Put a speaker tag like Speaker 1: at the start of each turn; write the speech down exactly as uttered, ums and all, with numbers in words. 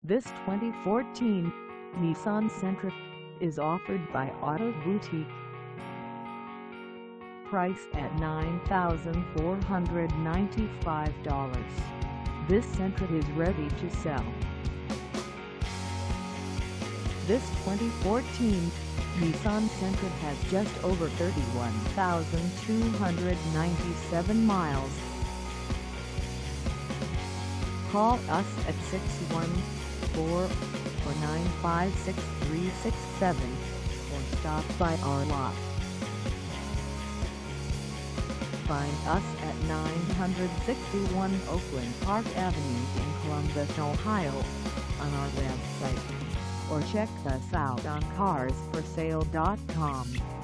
Speaker 1: This twenty fourteen Nissan Sentra is offered by Auto Boutique. Priced at nine thousand four hundred ninety-five dollars, this Sentra is ready to sell. This twenty fourteen Nissan Sentra has just over thirty-one thousand two hundred ninety-seven miles. Call us at six one four, four nine five, six three six seven or stop by our lot. Find us at nine sixty-one Oakland Park Avenue in Columbus, Ohio on our website, or check us out on cars for sale dot com.